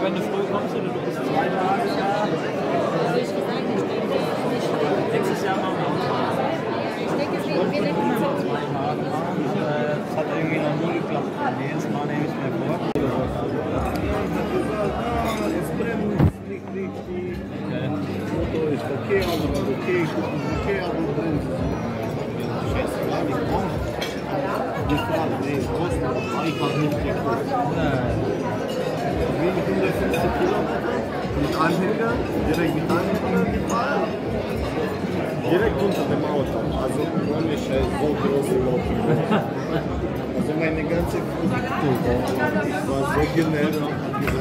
wenn du früh kommst oder du bist 2 Tage da? Nächstes Jahr machen wir auch 2 Tage machen. Das hat irgendwie noch nie geklappt. Jedes Mal nehme ich mir vor. Es brennt nicht richtig. Motor ist okay, also okay, Kuchen ist okay, aber brennt. Scheiße, gar nicht brauchen. Die Frage, nee, kostet einfach nicht geguckt. Wie 150 Kilometer mit Anhänger, direkt mit Anhänger gefahren. Direkt unter dem Auto, also ohne Scheiß, so große Loch. Also meine ganze Fuß war so genervt.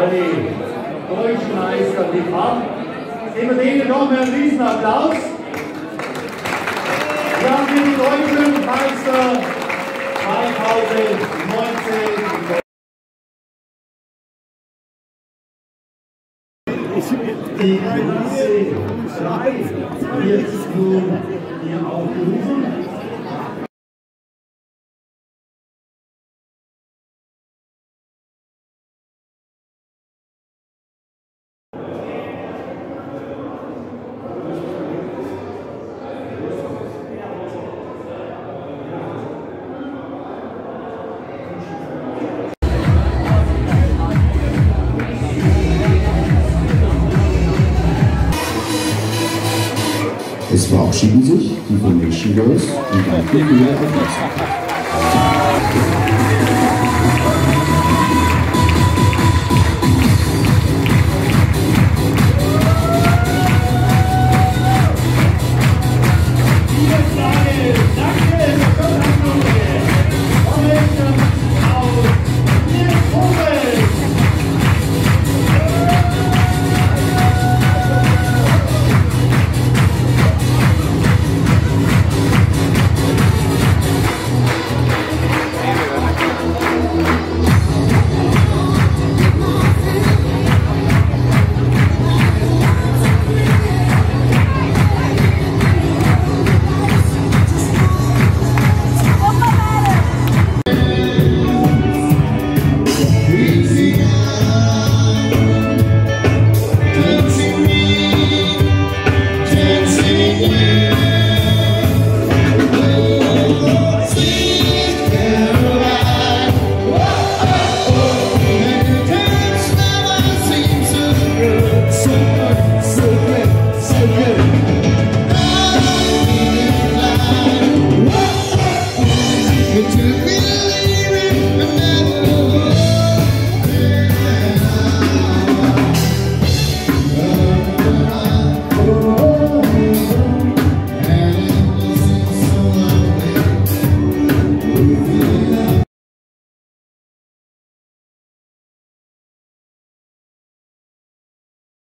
die deutschen Meister mit ab. Geben wir denen nochmal einen riesen Applaus. Wir haben hier die deutschen Meister 2019. Die Klasse 3 wird nun hier aufgerufen. Es verabschieden sich die Formation Girls und danken für ihre Aufmerksamkeit. Danke,